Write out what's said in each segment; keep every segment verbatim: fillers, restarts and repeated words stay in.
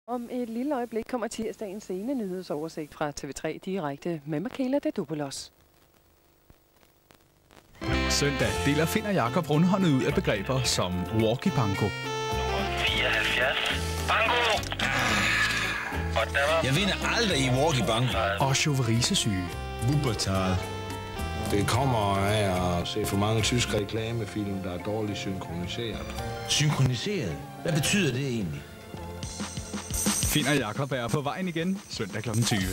Om et lille øjeblik kommer tirsdagens scene nyhedsoversigt fra T V tre direkte med Michaela Dedopoulos. Søndag deler Finn og Jakob rundhåndet ud af begreber som walkie banko. Nummer fireoghalvfjerds. Banko! Jeg vinder aldrig i walkie banko. Og chauvisesyge. Wuppertal. Det kommer af at se for mange tyske reklamefilm, der er dårligt synkroniseret. Synkroniseret? Hvad betyder det egentlig? Finn og Jakob er på vejen igen søndag klokken tyve.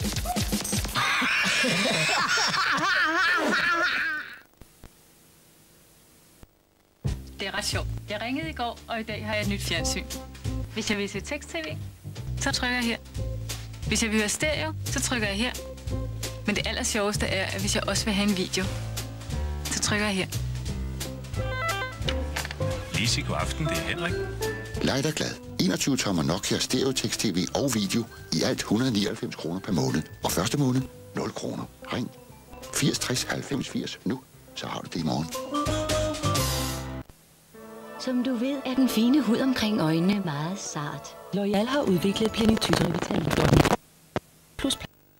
Det er ret sjovt. Jeg ringede i går, og i dag har jeg et nyt fjernsyn. Hvis jeg vil se tekst-tv, så trykker jeg her. Hvis jeg vil høre stereo, så trykker jeg her. Men det aller sjoveste er, at hvis jeg også vil have en video, så trykker jeg her. Lise, god aften. Det er Henrik. Leg dig glad. enogtyve tommer Nokia Stereotext-tv og video i alt et hundrede og nioghalvfems kroner per måned. Og første måned nul kroner. Ring firs tres halvfems firs nu, så har du det i morgen. Som du ved, er den fine hud omkring øjnene meget sart. L'Oreal har udviklet Plenitude Revitalift plus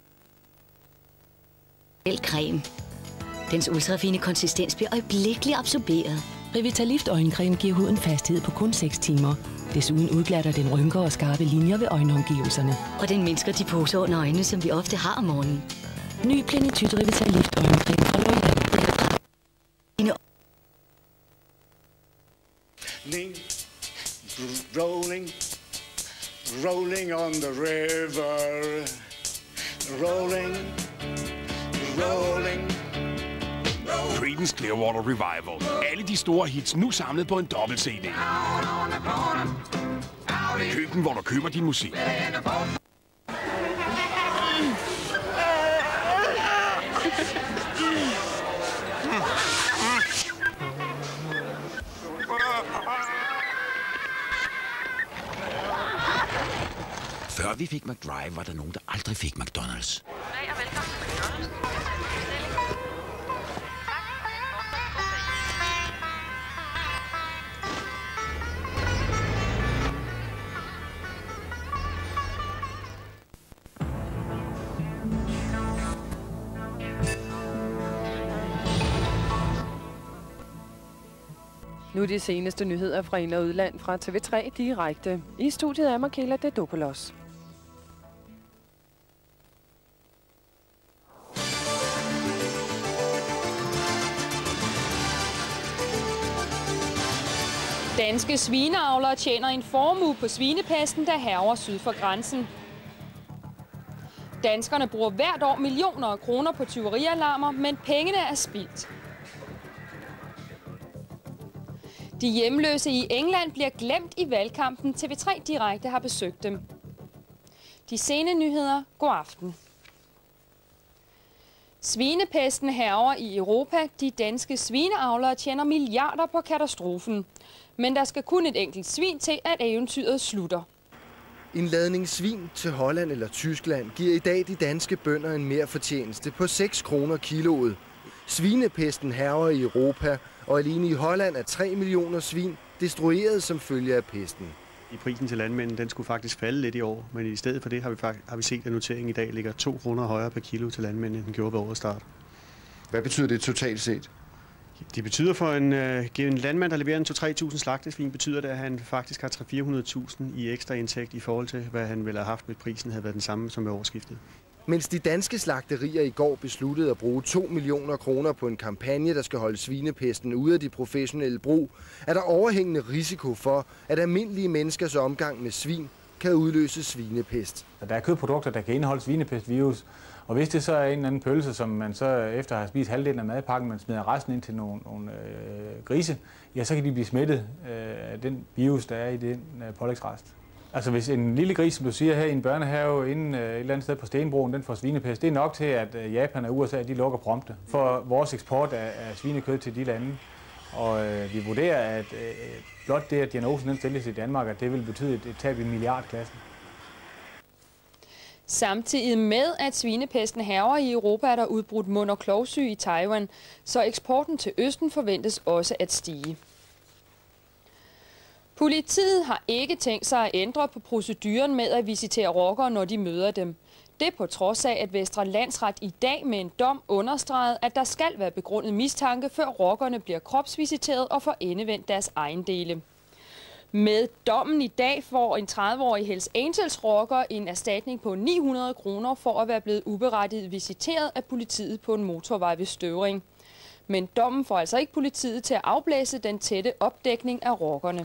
creme. Dens ultrafine konsistens bliver øjeblikkeligt absorberet. Revitalift øjencreme giver huden fasthed på kun seks timer. Desuden udglatter den rynker og skarpe linjer ved øjenomgivelserne. Og den mindsker de poser under øjnene, som vi ofte har om morgenen. Ny Plenitude Revitalift øjencreme fra L'Oreal. Rolling, rolling on the river, rolling, rolling. Creedence Clearwater Revival. Alle de store hits nu samlet på en dobbelt C D. Køb den, hvor du køber din musik. Før vi fik McDrive, var der nogen, der aldrig fik McDonald's. Hej og velkommen til McDonald's. Nu de seneste nyheder fra ind- og udland fra T V tre direkte. I studiet er Michaela Dedopoulos. Danske svineavlere tjener en formue på svinepesten, der hærger syd for grænsen. Danskerne bruger hvert år millioner af kroner på tyverialarmer, men pengene er spildt. De hjemløse i England bliver glemt i valgkampen. T V tre direkte har besøgt dem. De sene nyheder. God aften. Svinepesten hærger i Europa. De danske svineavlere tjener milliarder på katastrofen. Men der skal kun et enkelt svin til, at eventyret slutter. En ladning svin til Holland eller Tyskland giver i dag de danske bønder en merfortjeneste på seks kroner kiloet. Svinepesten hærger i Europa, og alene i Holland er tre millioner svin destrueret som følge af pesten. I prisen til landmændene, den skulle faktisk falde lidt i år, men i stedet for det har vi, har vi set, at noteringen i dag ligger to kroner højere per kilo til landmændene, end den gjorde ved årets start. Hvad betyder det totalt set? Det betyder for en, øh, en landmand, der leverer en to til tre tusind slagtesvin, betyder det, at han faktisk har tre til fire hundrede tusind i ekstra indtægt i forhold til, hvad han ville have haft med prisen, havde været den samme som ved årsskiftet. Mens de danske slagterier i går besluttede at bruge to millioner kroner på en kampagne, der skal holde svinepesten ude af de professionelle brug, er der overhængende risiko for, at almindelige menneskers omgang med svin kan udløse svinepest. Der er kødprodukter, der kan indeholde svinepestvirus, og hvis det så er en eller anden pølse, som man så efter at have spist halvdelen af madpakken, man smider resten ind til nogle, nogle øh, grise, ja, så kan de blive smittet af øh, den virus, der er i den øh, pålægsrest. Altså hvis en lille gris, som du siger her i en børnehave inde øh, et eller andet sted på Stenbroen, den får svinepest, det er nok til, at øh, Japan og U S A de lukker prompte for vores eksport af, af svinekød til de lande. Og øh, vi vurderer, at øh, blot det, at diagnosen den stilles i Danmark, at det vil betyde et, et tab i milliardklassen. Samtidig med, at svinepesten hærger i Europa, er der udbrudt mund- og klovsyge i Taiwan, så eksporten til Østen forventes også at stige. Politiet har ikke tænkt sig at ændre på proceduren med at visitere rockere, når de møder dem. Det på trods af, at Vestre Landsret i dag med en dom understregede, at der skal være begrundet mistanke, før rockerne bliver kropsvisiteret og får endevendt deres ejendele. Med dommen i dag får en tredive-årig Hells Angels rocker en erstatning på ni hundrede kroner for at være blevet uberettiget visiteret af politiet på en motorvej ved Støvring. Men dommen får altså ikke politiet til at afblæse den tætte opdækning af rockerne.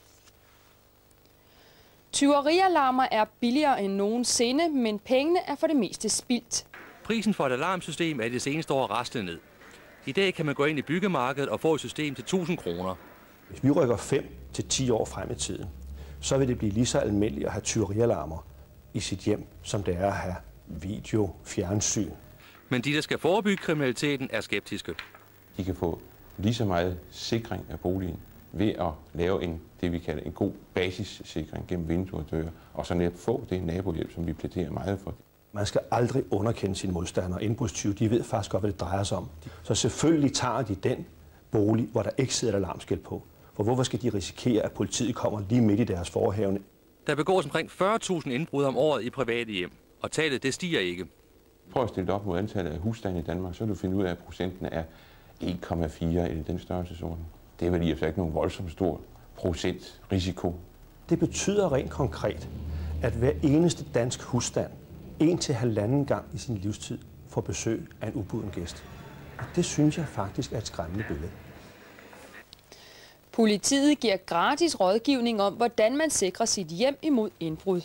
Tyverialarmer er billigere end nogensinde, men pengene er for det meste spildt. Prisen for et alarmsystem er i det seneste år rastet ned. I dag kan man gå ind i byggemarkedet og få et system til tusind kroner. Hvis vi rykker fem til ti år frem i tiden, så vil det blive lige så almindeligt at have tyverialarmer i sit hjem, som det er at have video, fjernsyn. Men de, der skal forebygge kriminaliteten, er skeptiske. De kan få lige så meget sikring af boligen ved at lave en, det, vi kalder en god basissikring gennem vinduer og døre, og så netop få det nabohjælp, som vi plæderer meget for. Man skal aldrig underkende sine modstandere. Indbrudstyve, de ved faktisk godt, hvad det drejer sig om. Så selvfølgelig tager de den bolig, hvor der ikke sidder et alarmskilt på. For hvorfor skal de risikere, at politiet kommer lige midt i deres forhavne? Der begås omkring fyrre tusind indbrud om året i private hjem, og tallet det stiger ikke. Prøv at stille det op mod antallet af husstande i Danmark, så vil du finde ud af, at procenten er en komma fire eller den størrelsesorden. Det er vel i og for sig ikke nogen voldsomt stor procent risiko. Det betyder rent konkret, at hver eneste dansk husstand en til halvanden gang i sin livstid får besøg af en ubuden gæst. Og det synes jeg faktisk er et skræmmende billede. Politiet giver gratis rådgivning om, hvordan man sikrer sit hjem imod indbrud.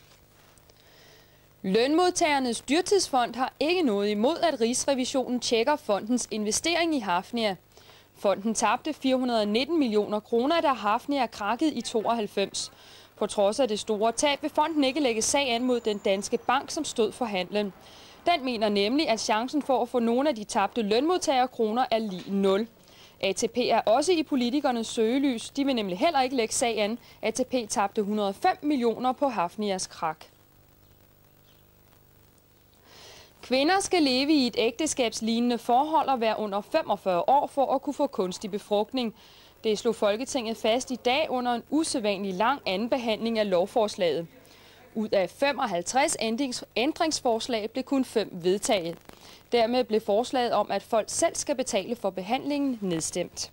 Lønmodtagernes dyrtidsfond har ikke noget imod, at Rigsrevisionen tjekker fondens investering i Hafnia. Fonden tabte fire hundrede og nitten millioner kroner, da Hafnia krakkede i tooghalvfems. På trods af det store tab vil fonden ikke lægge sag an mod den danske bank, som stod for handlen. Den mener nemlig, at chancen for at få nogle af de tabte lønmodtagerkroner er lig nul. A T P er også i politikernes søgelys. De vil nemlig heller ikke lægge sag an. A T P tabte et hundrede og fem millioner på Hafnias krak. Kvinder skal leve i et ægteskabslignende forhold og være under femogfyrre år for at kunne få kunstig befrugtning. Det slog Folketinget fast i dag under en usædvanlig lang andenbehandling af lovforslaget. Ud af femoghalvtreds ændringsforslag blev kun fem vedtaget. Dermed blev forslaget om, at folk selv skal betale for behandlingen, nedstemt.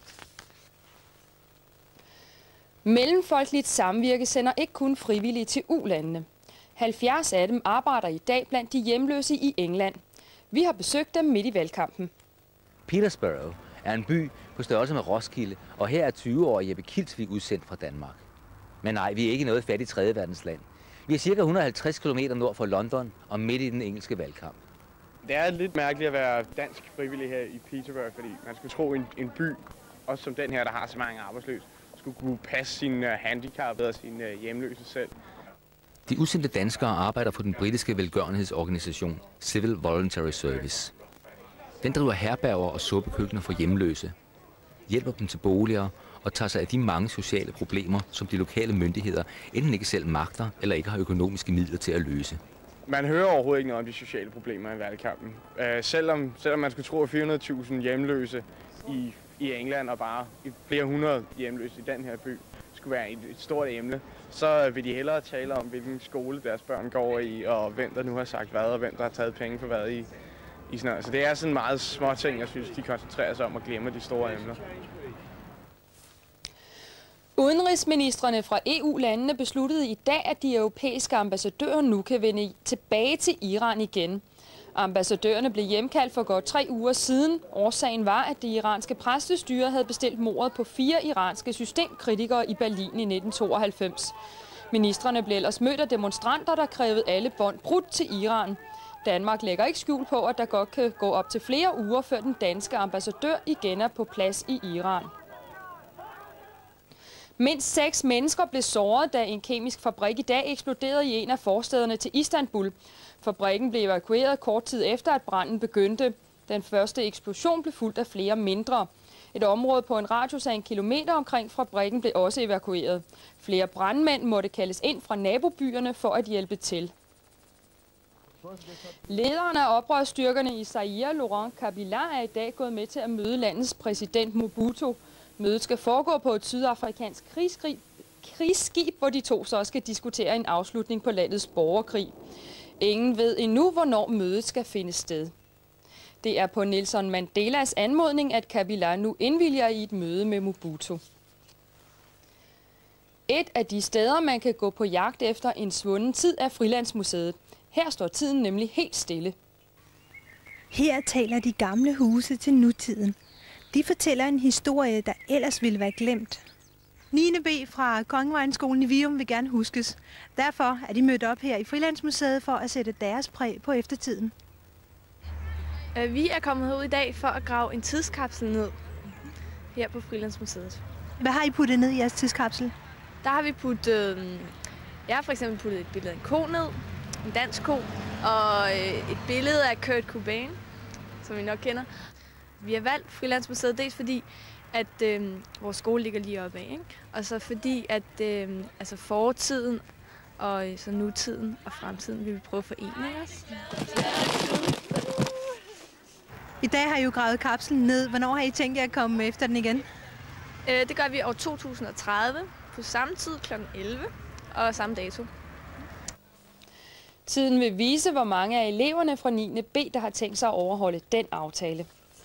Mellemfolkeligt samvirke sender ikke kun frivillige til U-landene. halvfjerds af dem arbejder i dag blandt de hjemløse i England. Vi har besøgt dem midt i valgkampen. Peterborough er en by på størrelse med Roskilde, og her er tyve-årige Jeppe Kilsvig udsendt fra Danmark. Men nej, vi er ikke noget fattigt tredje verdensland. Vi er cirka et hundrede og halvtreds kilometer nord for London og midt i den engelske valgkamp. Det er lidt mærkeligt at være dansk frivillig her i Peterborough, fordi man skulle tro, en, en by, også som den her, der har så mange arbejdsløse, skulle kunne passe sine handicappede og sine hjemløse selv. De udsendte danskere arbejder for den britiske velgørenhedsorganisation Civil Voluntary Service. Den driver herberger og suppekøkkener for hjemløse, hjælper dem til boliger og tager sig af de mange sociale problemer, som de lokale myndigheder enten ikke selv magter eller ikke har økonomiske midler til at løse. Man hører overhovedet ikke noget om de sociale problemer i valgkampen. Uh, selvom, selvom man skulle tro, at fire hundrede tusind hjemløse i, i England og bare flere hundrede hjemløse i den her by skulle være et, et stort emne, så vil de hellere tale om, hvilken skole deres børn går i, og hvem der nu har sagt hvad, og hvem der har taget penge for hvad i, i sådan noget. Så det er sådan meget små ting, jeg synes, de koncentrerer sig om at glemme de store emner. Udenrigsministrene fra E U-landene besluttede i dag, at de europæiske ambassadører nu kan vende tilbage til Iran igen. Ambassadørerne blev hjemkaldt for godt tre uger siden. Årsagen var, at det iranske præstestyre havde bestilt mordet på fire iranske systemkritikere i Berlin i nitten tooghalvfems. Ministrene blev ellers mødt af demonstranter, der krævede alle bånd brudt til Iran. Danmark lægger ikke skjul på, at der godt kan gå op til flere uger, før den danske ambassadør igen er på plads i Iran. Mindst seks mennesker blev såret, da en kemisk fabrik i dag eksploderede i en af forstæderne til Istanbul. Fabrikken blev evakueret kort tid efter, at branden begyndte. Den første eksplosion blev fulgt af flere mindre. Et område på en radius af en kilometer omkring fabrikken blev også evakueret. Flere brandmænd måtte kaldes ind fra nabobyerne for at hjælpe til. Lederen af oprørsstyrkerne i Zaire, Laurent Kabila, er i dag gået med til at møde landets præsident Mobutu. Mødet skal foregå på et sydafrikansk krigsskib, krigsskib, hvor de to så skal diskutere en afslutning på landets borgerkrig. Ingen ved endnu, hvornår mødet skal finde sted. Det er på Nelson Mandelas anmodning, at Kabila nu indvilger i et møde med Mobutu. Et af de steder, man kan gå på jagt efter en svunden tid, er Frilandsmuseet. Her står tiden nemlig helt stille. Her taler de gamle huse til nutiden. De fortæller en historie, der ellers ville være glemt. niende B fra Kongevejensskolen i Virum vil gerne huskes. Derfor er de mødt op her i Frilandsmuseet for at sætte deres præg på eftertiden. Vi er kommet ud i dag for at grave en tidskapsel ned her på Frilandsmuseet. Hvad har I puttet ned i jeres tidskapsel? Der har vi puttet, jeg har for eksempel puttet et billede af en ko ned, en dansk ko, og et billede af Kurt Cobain, som vi nok kender. Vi har valgt Frilandsmuseet dels fordi, at øh, vores skole ligger lige oppe af, ikke? Og så fordi, at øh, altså fortiden og så nutiden og fremtiden vil vi prøve at forene os. I dag har I jo gravet kapslen ned. Hvornår har I tænkt jer at komme efter den igen? Øh, det gør vi år to tusind og tredive på samme tid klokken elleve og samme dato. Tiden vil vise, hvor mange af eleverne fra niende B, der har tænkt sig at overholde den aftale.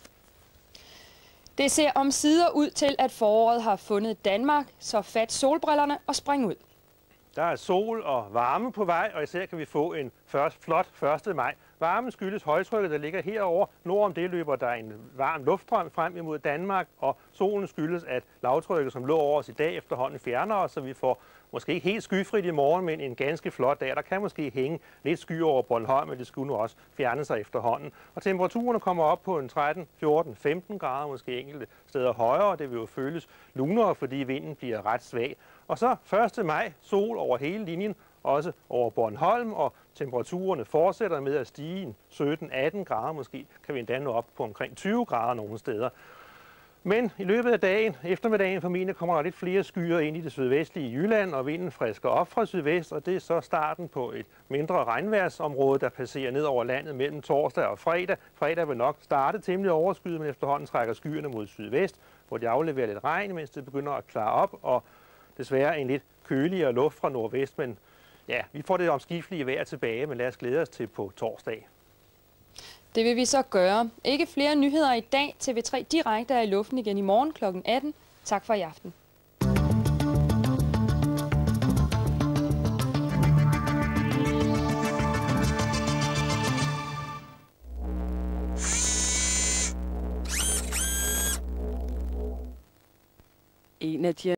Det ser omsider ud til, at foråret har fundet Danmark, så fat solbrillerne og spring ud. Der er sol og varme på vej, og især kan vi få en først, flot første maj. Varmen skyldes højtrykket, der ligger herover. Nord om det løber der en varm luftstrøm frem imod Danmark, og solen skyldes, at lavtrykket, som lå over os i dag, efterhånden fjerner os, så vi får måske ikke helt skyfrit i morgen, men en ganske flot dag. Der kan måske hænge lidt sky over Bornholm, men det skulle nu også fjerne sig efterhånden. Og temperaturerne kommer op på en tretten, fjorten, femten grader, måske enkelte steder højere. Det vil jo føles lunere, fordi vinden bliver ret svag. Og så første maj, sol over hele linjen, også over Bornholm, og temperaturerne fortsætter med at stige sytten atten grader. Måske kan vi endda nå op på omkring tyve grader nogle steder. Men i løbet af dagen, eftermiddagen formentlig, kommer der lidt flere skyer ind i det sydvestlige Jylland, og vinden frisker op fra sydvest, og det er så starten på et mindre regnværsområde, der passerer ned over landet mellem torsdag og fredag. Fredag vil nok starte temmelig overskyet, men efterhånden trækker skyerne mod sydvest, hvor de afleverer lidt regn, mens det begynder at klare op, og desværre en lidt køligere luft fra nordvest, men ja, vi får det omskiftelige vejr tilbage, men lad os glæde os til på torsdag. Det vil vi så gøre. Ikke flere nyheder i dag. T V tre direkte er i luften igen i morgen klokken atten. Tak for i aften. En af de